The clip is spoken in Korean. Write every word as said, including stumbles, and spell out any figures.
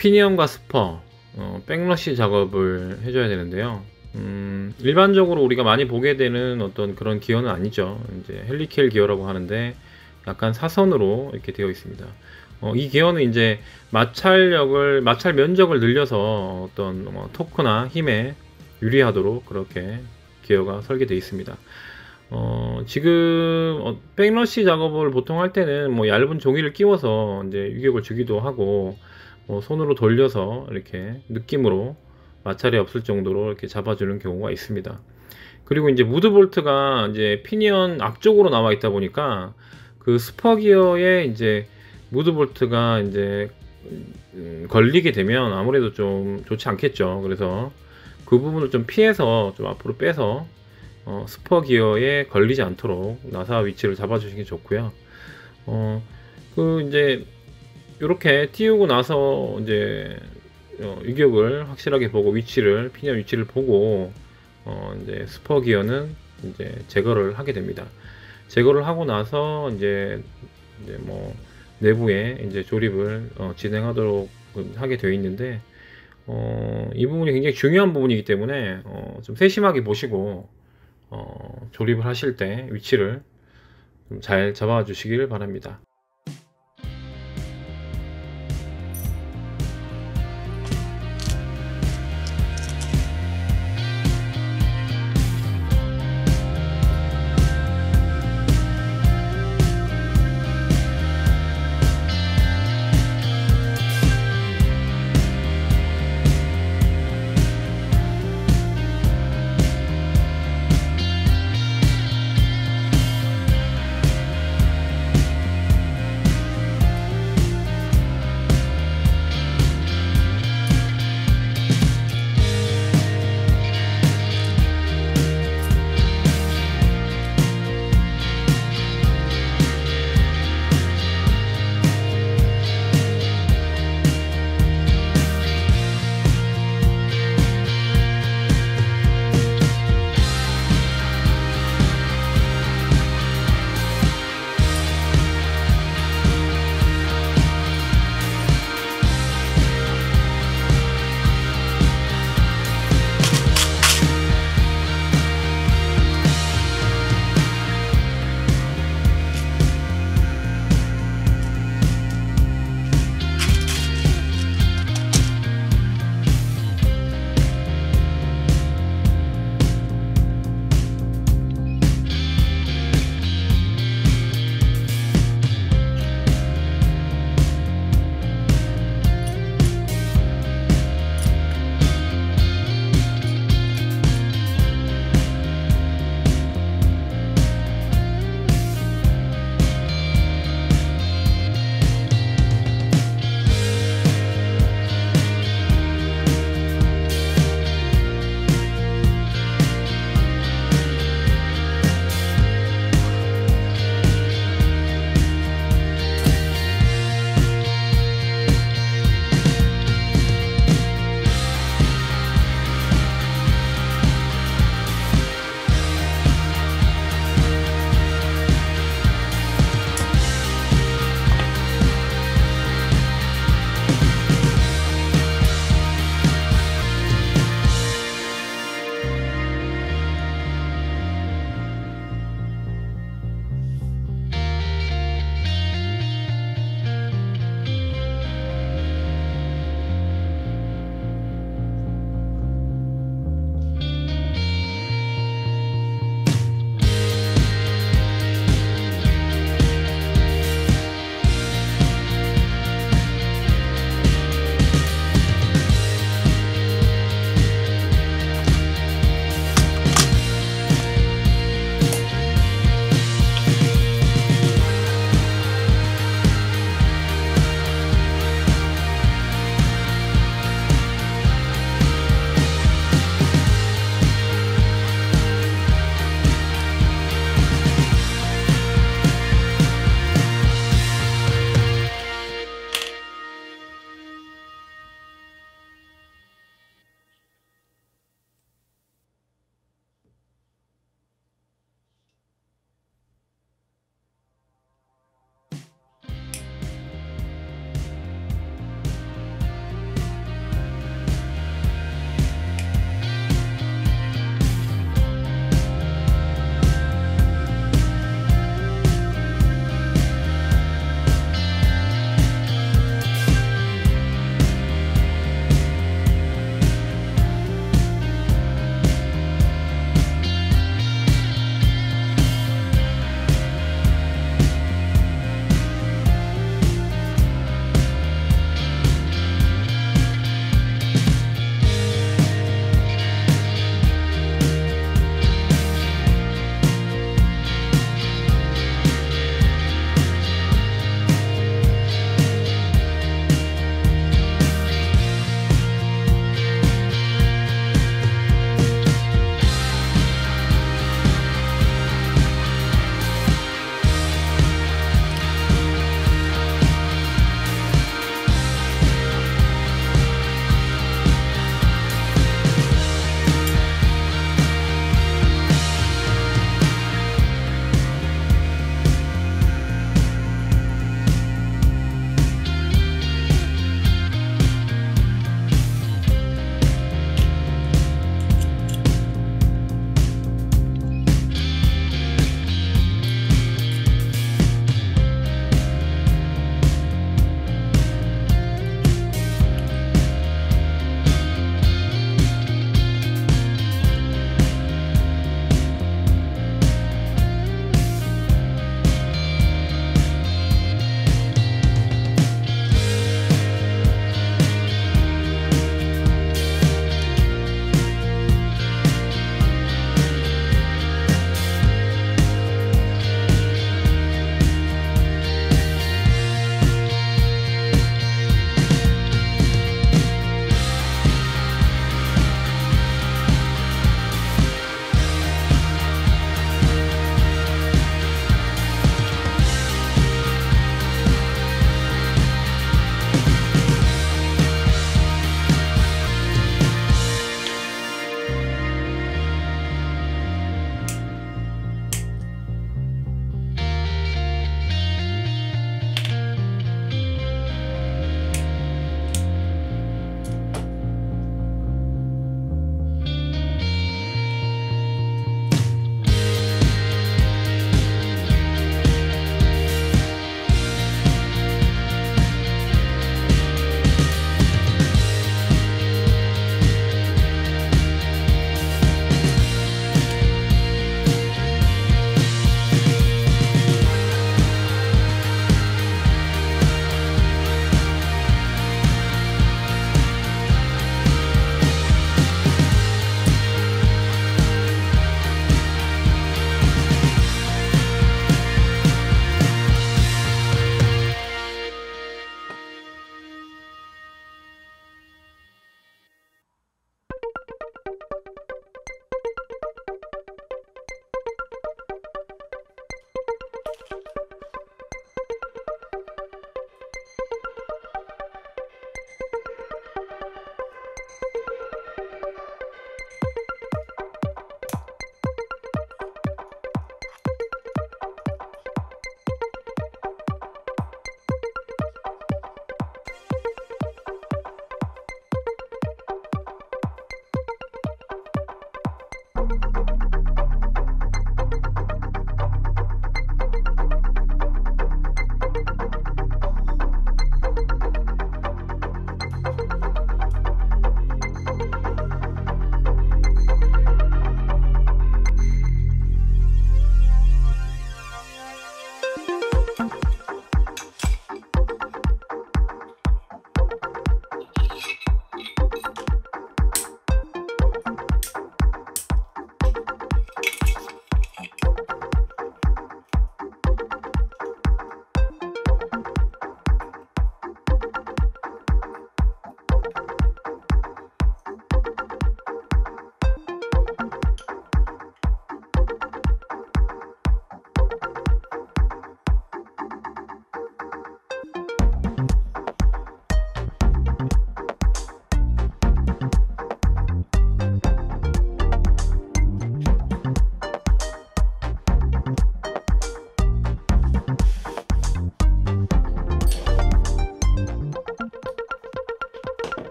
피니언과 스퍼, 어, 백러시 작업을 해줘야 되는데요. 음, 일반적으로 우리가 많이 보게 되는 어떤 그런 기어는 아니죠. 이제 헬리케일 기어라고 하는데 약간 사선으로 이렇게 되어 있습니다. 어, 이 기어는 이제 마찰력을 마찰 면적을 늘려서 어떤 뭐 토크나 힘에 유리하도록 그렇게 기어가 설계되어 있습니다. 어, 지금 어, 백러시 작업을 보통 할 때는 뭐 얇은 종이를 끼워서 이제 유격을 주기도 하고, 뭐 손으로 돌려서 이렇게 느낌으로 마찰이 없을 정도로 이렇게 잡아주는 경우가 있습니다. 그리고 이제 무드볼트가 이제 피니언 앞쪽으로 나와 있다 보니까 그 스퍼 기어에 이제 무드볼트가 이제 음, 걸리게 되면 아무래도 좀 좋지 않겠죠. 그래서 그 부분을 좀 피해서 좀 앞으로 빼서 어, 스퍼 기어에 걸리지 않도록 나사 위치를 잡아주시는 게 좋고요. 어, 그 이제 이렇게 띄우고 나서 이제 어, 유격을 확실하게 보고 위치를 피니언 위치를 보고 어, 이제 스퍼 기어는 이제 제거를 하게 됩니다. 제거를 하고 나서 이제 이제 뭐 내부에 이제 조립을 어, 진행하도록 하게 되어 있는데, 어, 이 부분이 굉장히 중요한 부분이기 때문에 어, 좀 세심하게 보시고 어, 조립을 하실 때 위치를 좀 잘 잡아 주시길 바랍니다.